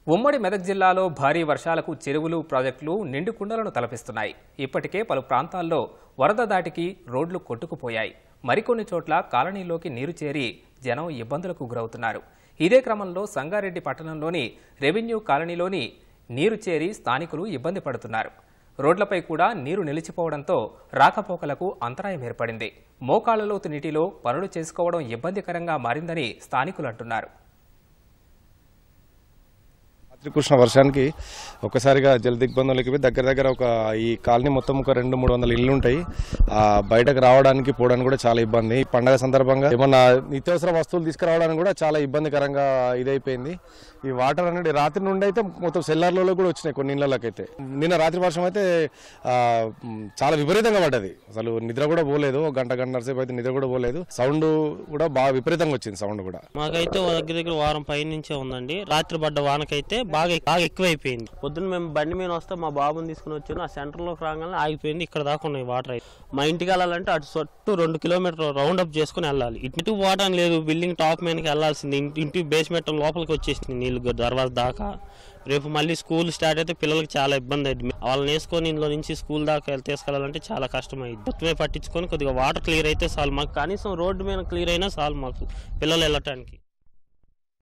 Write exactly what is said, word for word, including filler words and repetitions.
ఉమ్మడి మెదక్ జిల్లాలో భారీ వర్షాలకు చెరువులు ప్రాజెక్టులు నిండు కుండలను తలపిస్తున్నాయి. ఇప్పటికే పలు ప్రాంతాల్లో వరద దాటికి రోడ్లు కొట్టుకుపోయాయి. మరికొన్ని చోట్ల కాలనీలోకి నీరు చేరి జనం ఇబ్బందులకు గురవుతున్నారు. ఇదే క్రమంలో సంగారెడ్డి పట్టణంలోని రెవెన్యూ కాలనీలోని నీరు చేరి స్థానికులు ఇబ్బంది పడుతున్నారు. రోడ్లపై కూడా నీరు నిలిచిపోవడంతో రాకపోకలకు అంతరాయం ఏర్పడింది. మోకాళ్ల లోతు నీటిలో పనులు చేసుకోవడం ఇబ్బందికరంగా మారిందని స్థానికులు అంటున్నారు. కృష్ణ వర్షానికి ఒక్కసారిగా జల దిగ్బంధంలోకి దగ్గర దగ్గర ఒక ఈ కాలనీ మొత్తం ఒక రెండు మూడు వందల ఇళ్ళు ఉంటాయి. ఆ బయటకు రావడానికి పోవడానికి కూడా చాలా ఇబ్బంది. పండగ సందర్భంగా ఏమన్నా నిత్యావసర వస్తువులు తీసుకురావడానికి కూడా చాలా ఇబ్బందికరంగా ఇదైపోయింది. ఈ వాటర్ అనేది రాత్రి నుండి అయితే మొత్తం సెల్లార్లలో కూడా వచ్చినాయి కొన్ని ఇళ్లకైతే. నిన్న రాత్రి వర్షం అయితే చాలా విపరీతంగా పడ్డది. అసలు నిద్ర కూడా పోలేదు. గంట గంటన్నర సేపు అయితే నిద్ర కూడా పోలేదు. సౌండ్ కూడా బాగా విపరీతంగా వచ్చింది. సౌండ్ కూడా మాకైతే దగ్గర దగ్గర వారం పై నుంచే ఉందండి. రాత్రి పడ్డ వానకైతే బాగా బాగా ఎక్కువైపోయింది. పొద్దున్న మేము బండి మీద వస్తే మా బాబుని తీసుకుని వచ్చాను. ఆ సెంటర్ లోకి రాగానే ఆగిపోయింది. ఇక్కడ దాకా ఉన్నాయి వాటర్. అయితే మా ఇంటికి వెళ్ళాలంటే అటు చుట్టూ రెండు కిలోమీటర్లు రౌండ్ అప్ చేసుకుని వెళ్ళాలి. ఇటు వాటర్ లేదు. బిల్డింగ్ టాప్ మీదకి వెళ్ళాల్సింది. ఇంటి బేస్మెంట్ లోపలికి వచ్చేసింది నీళ్లు దర్వాజ దాకా. రేపు మళ్ళీ స్కూల్ స్టార్ట్ అయితే పిల్లలకి చాలా ఇబ్బంది అయింది. వాళ్ళని వేసుకొని ఇందులో నుంచి స్కూల్ దాకా తీసుకెళ్లాలంటే చాలా కష్టం అయింది. మొత్తమే పట్టించుకొని కొద్దిగా వాటర్ క్లియర్ అయితే చాలు. మాకు కనీసం రోడ్డు మీద క్లియర్ అయినా చాలు మాకు పిల్లలు వెళ్ళటానికి.